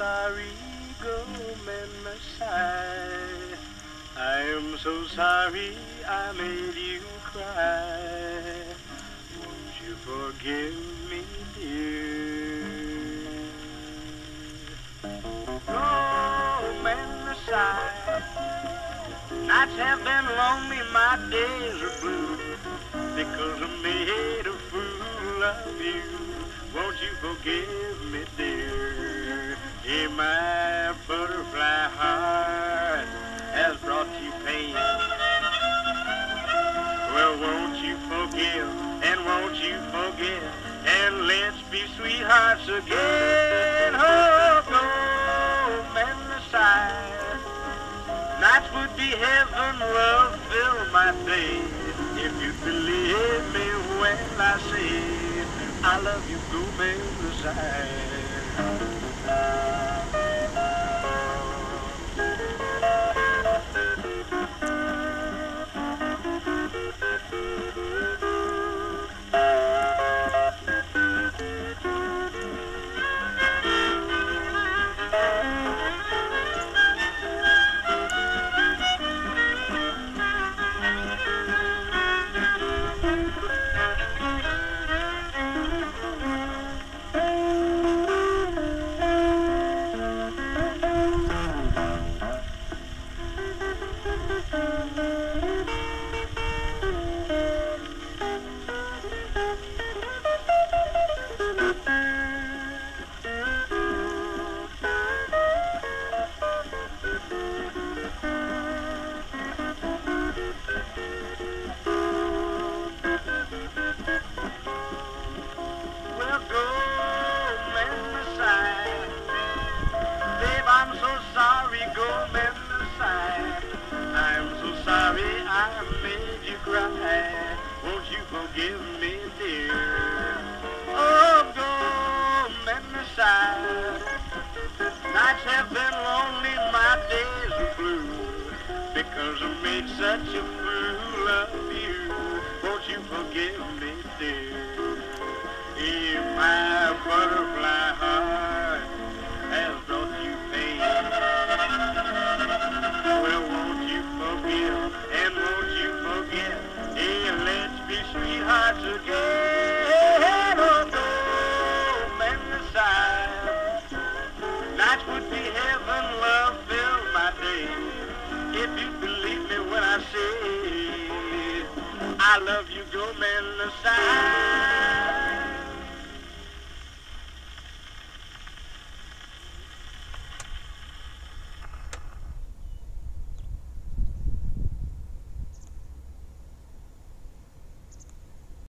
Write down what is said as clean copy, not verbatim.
sorry, go mend the side. I am so sorry I made you cry. Won't you forgive me, dear? Go mend the side. Nights have been lonely, my days are blue, because I made a fool of you. Won't you forgive me, dear? Hey, my butterfly heart has brought you pain. Well, won't you forgive, and won't you forget, and let's be sweethearts again. Oh, go mend the side. Nights would be heaven, love fill my day. If you believe me when I say I love you, go mend the side. I'm so sorry, go mend the side. I'm so sorry I made you cry. Won't you forgive me, dear? Oh, go mend the side. Nights have been lonely, my days are blue, because I made such a fool of you. Won't you forgive me, dear? If my butterfly heart has brought you pain, well, won't you forgive, and won't you forget, and let's be sweethearts again. Oh, go mend the side. Nights would be heaven, love fill my day. If you believe me when I say I love you, go mend the side.